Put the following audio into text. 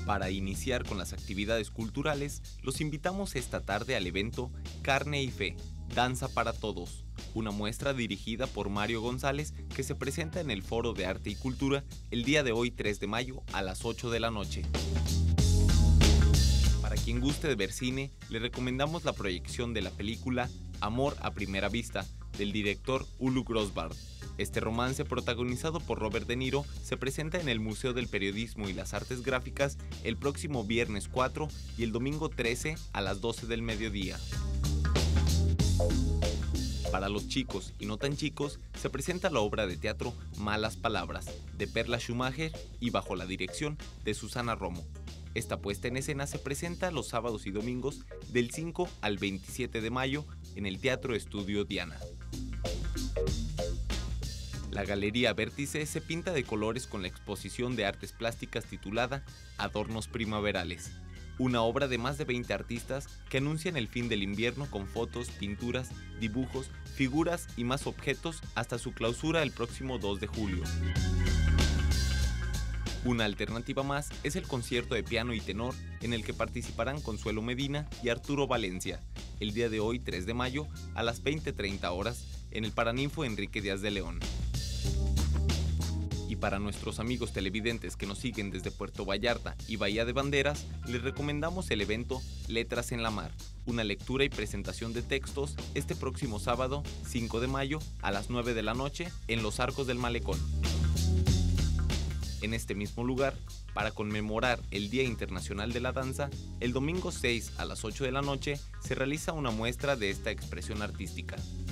Para iniciar con las actividades culturales, los invitamos esta tarde al evento Carne y Fe, Danza para Todos, una muestra dirigida por Mario González que se presenta en el Foro de Arte y Cultura el día de hoy 3 de mayo a las 8 de la noche. Para quien guste de ver cine, le recomendamos la proyección de la película Amor a Primera Vista, del director Ulu Grosbard. Este romance, protagonizado por Robert De Niro, se presenta en el Museo del Periodismo y las Artes Gráficas el próximo viernes 4 y el domingo 13 a las 12 del mediodía. Para los chicos y no tan chicos, se presenta la obra de teatro Malas Palabras, de Perla Schumacher y bajo la dirección de Susana Romo. Esta puesta en escena se presenta los sábados y domingos del 5 al 27 de mayo en el Teatro Estudio Diana. La Galería Vértice se pinta de colores con la exposición de artes plásticas titulada Adornos Primaverales, una obra de más de 20 artistas que anuncian el fin del invierno con fotos, pinturas, dibujos, figuras y más objetos hasta su clausura el próximo 2 de julio. Una alternativa más es el concierto de piano y tenor en el que participarán Consuelo Medina y Arturo Valencia, el día de hoy 3 de mayo a las 20:30 horas en el Paraninfo Enrique Díaz de León. Y para nuestros amigos televidentes que nos siguen desde Puerto Vallarta y Bahía de Banderas, les recomendamos el evento Letras en la Mar, una lectura y presentación de textos este próximo sábado 5 de mayo a las 9 de la noche en los Arcos del Malecón. En este mismo lugar, para conmemorar el Día Internacional de la Danza, el domingo 6 a las 8 de la noche se realiza una muestra de esta expresión artística.